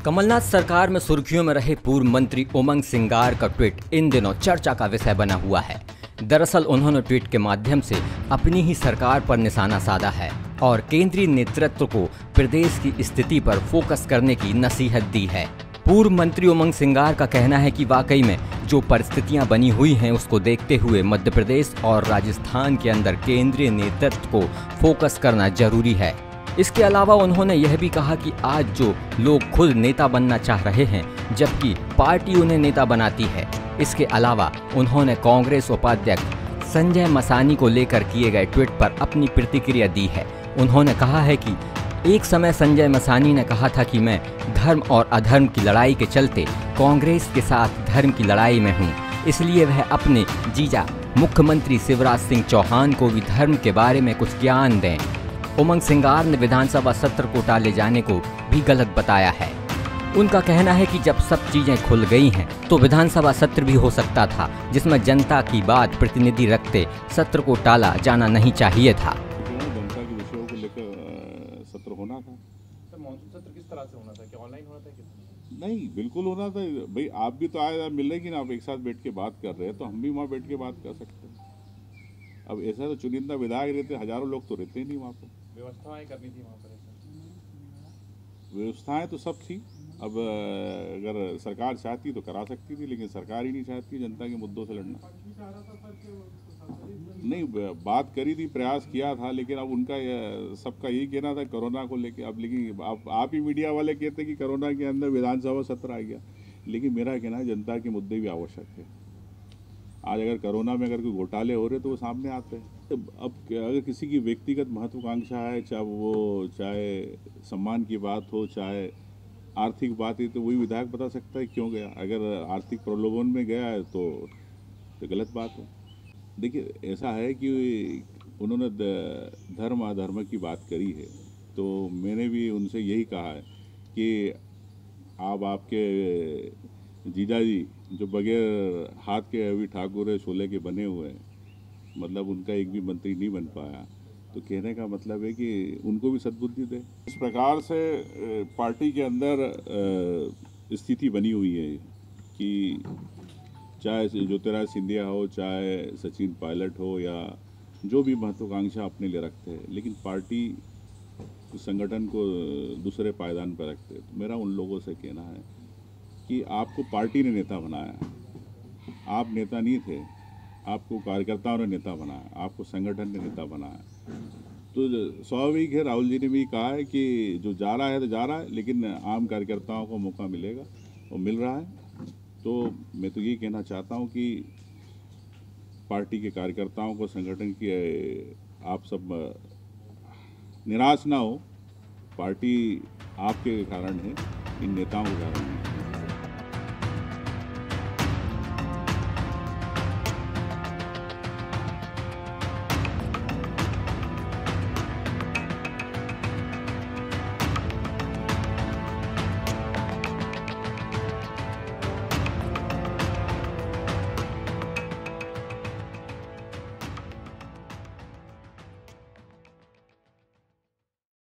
कमलनाथ सरकार में सुर्खियों में रहे पूर्व मंत्री उमंग सिंगार का ट्वीट इन दिनों चर्चा का विषय बना हुआ है। दरअसल उन्होंने ट्वीट के माध्यम से अपनी ही सरकार पर निशाना साधा है और केंद्रीय नेतृत्व को प्रदेश की स्थिति पर फोकस करने की नसीहत दी है। पूर्व मंत्री उमंग सिंगार का कहना है कि वाकई में जो परिस्थितियां बनी हुई हैं उसको देखते हुए मध्य प्रदेश और राजस्थान के अंदर केंद्रीय नेतृत्व को फोकस करना जरूरी है। इसके अलावा उन्होंने यह भी कहा कि आज जो लोग खुद नेता बनना चाह रहे हैं जबकि पार्टी उन्हें नेता बनाती है। इसके अलावा उन्होंने कांग्रेस उपाध्यक्ष संजय मसानी को लेकर किए गए ट्वीट पर अपनी प्रतिक्रिया दी है। उन्होंने कहा है कि एक समय संजय मसानी ने कहा था कि मैं धर्म और अधर्म की लड़ाई के चलते कांग्रेस के साथ धर्म की लड़ाई में हूं, इसलिए वह अपने जीजा मुख्यमंत्री शिवराज सिंह चौहान को भी धर्म के बारे में कुछ ज्ञान दें। उमंग सिंगार ने विधानसभा सत्र को टाले जाने को भी गलत बताया है। उनका कहना है कि जब सब चीजें खुल गई हैं तो विधानसभा सत्र भी हो सकता था जिसमें जनता की बात प्रतिनिधि रखते सत्र को टाला जाना नहीं चाहिए था। जनता के विषयों को लेकर सत्र होना था। सर मॉनसून सत्र किस तरह से होना था? क्या ऑनलाइन होना था? नहीं, बिल्कुल होना था भाई। आप भी तो आए मिल रहे कि ना, आप एक साथ बैठ के बात कर रहे हैं तो हम भी वहाँ बैठ के बात कर सकते हैं। अब ऐसा तो चुनिंदा विधायक रहते, हजारों लोग तो रहते ही नहीं वहाँ पर। व्यवस्थाएं करनी थी वहाँ पर। व्यवस्थाएं तो सब थी। अब अगर सरकार चाहती तो करा सकती थी, लेकिन सरकार ही नहीं चाहती जनता के मुद्दों से लड़ना। नहीं, बात करी थी, प्रयास किया था, लेकिन अब उनका सबका यही कहना था कोरोना को लेके। अब लेकिन आप ही मीडिया वाले कहते कि कोरोना के अंदर विधानसभा सत्र आ गया, लेकिन मेरा कहना है जनता के मुद्दे भी आवश्यक है। आज अगर कोरोना में अगर कोई घोटाले हो रहे तो वो सामने आते हैं। अब अगर किसी की व्यक्तिगत महत्वाकांक्षा है, चाहे सम्मान की बात हो, चाहे आर्थिक बात है, तो वही विधायक बता सकता है क्यों गया। अगर आर्थिक प्रलोभन में गया है तो गलत बात है। देखिए, ऐसा है कि उन्होंने धर्म अधर्म की बात करी है, तो मैंने भी उनसे यही कहा है कि आपके जीजा जी जो बगैर हाथ के अभी ठाकुर शोले के बने हुए हैं, मतलब उनका एक भी मंत्री नहीं बन पाया, तो कहने का मतलब है कि उनको भी सद्बुद्धि दे। इस प्रकार से पार्टी के अंदर स्थिति बनी हुई है कि चाहे ज्योतिराज सिंधिया हो, चाहे सचिन पायलट हो, या जो भी महत्वाकांक्षा अपने लिए रखते हैं, लेकिन पार्टी संगठन को दूसरे पायदान पर रखते हैं। तो मेरा उन लोगों से कहना है कि आपको पार्टी ने नेता बनाया, आप नेता नहीं थे, आपको कार्यकर्ताओं ने नेता बनाया, आपको संगठन ने नेता बनाया। तो स्वाभाविक है, राहुल जी ने भी कहा है कि जो जा रहा है तो जा रहा है, लेकिन आम कार्यकर्ताओं को मौका मिलेगा और मिल रहा है। तो मैं तो ये कहना चाहता हूँ कि पार्टी के कार्यकर्ताओं को, संगठन की आप सब निराश ना हो। पार्टी आपके कारण है, इन नेताओं के कारण है।